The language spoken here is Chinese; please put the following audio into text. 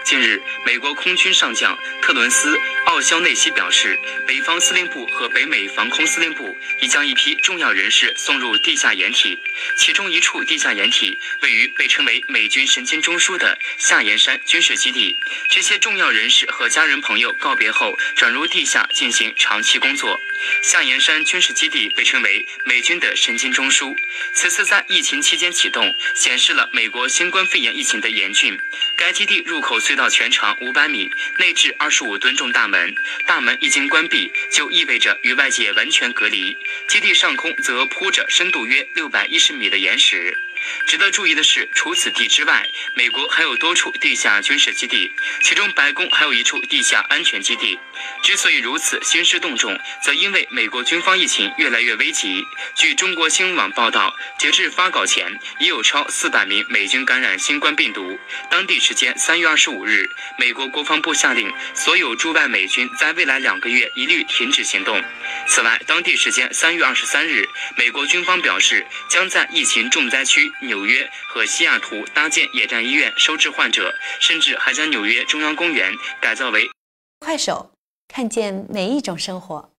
近日，美国空军上将特伦斯·奥肖内西表示，北方司令部和北美防空司令部已将一批重要人士送入地下掩体，其中一处地下掩体位于被称为美军神经中枢的下岩山军事基地。这些重要人士和家人朋友告别后，转入地下进行长期工作。下岩山军事基地被称为美军的神经中枢，此次在疫情期间启动，显示了美国新冠肺炎疫情的严峻。该基地入口隧道全长500米，内置25吨重大门，大门一经关闭，就意味着与外界完全隔离。基地上空则铺着深度约610米的岩石。值得注意的是，除此地之外，美国还有多处地下军事基地，其中白宫还有一处地下安全基地。之所以如此兴师动众，则因为美国军方疫情越来越危急。据中国新闻网报道，截至发稿前，已有超400名美军感染新冠病毒。当地时间3月25日，美国国防部下令所有驻外美军在未来2个月一律停止行动。此外，当地时间3月23日，美国军方表示，将在疫情重灾区纽约和西雅图搭建野战医院收治患者，甚至还将纽约中央公园改造为快手，看见每一种生活。